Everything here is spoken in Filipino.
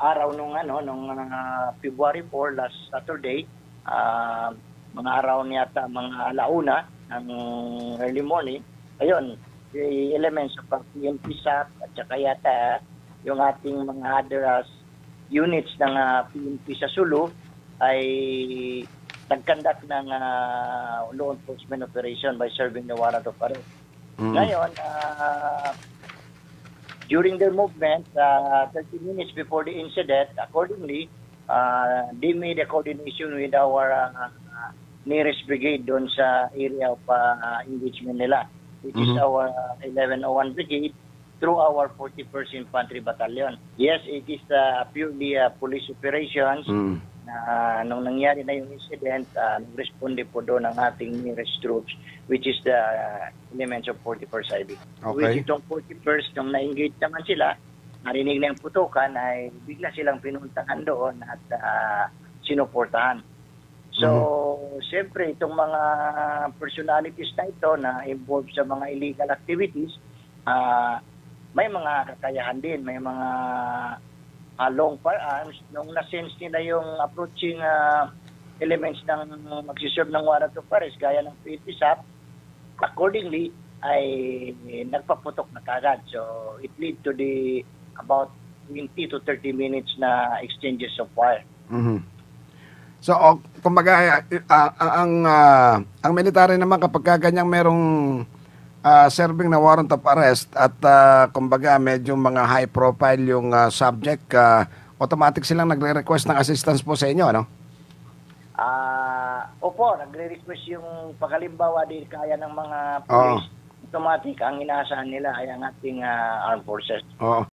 araw nung February 4, last Saturday, mga araw niyata mga alauna ng early morning, ayun, the elements of PNP SAC at saka yata yung ating mga other units ng PNP sa Sulu ay nag-conduct ng law enforcement operation by serving the warrant of arrest. Ngayon, during their movement, 30 minutes before the incident, accordingly, they made a coordination with our nearest brigade doon sa area of engagement nila, which is our 1101 Brigade through our 41st Infantry Battalion. Yes, it is purely police operations. Nung nangyari na yung incident, nag-responde po doon ang ating nearest troops, which is the elements of 41st IB. Okay. Which itong 41st, nung na-engage naman sila, narinig na yung putukan, ay bigla silang pinuntahan doon at sinuportahan. So, siyempre, itong mga personalities na ito na involved sa mga illegal activities, may mga kakayahan din, may mga long firearms. Nung na-sense nila yung approaching elements ng magsiserve ng warrant of arrest, gaya ng PNP SAP, accordingly, ay nagpaputok na kagad. So, it lead to the about 20 to 30 minutes na exchanges of fire. So, kumbaga, ang military naman kapag ganyang merong serving na warrant of arrest at kumbaga medyo mga high profile yung subject, automatic silang nagre-request ng assistance po sa inyo, no? Opo, nagre-request yung pagkalimbawa din kaya ng mga police. Automatic, ang inaasahan nila ay ang ating armed forces.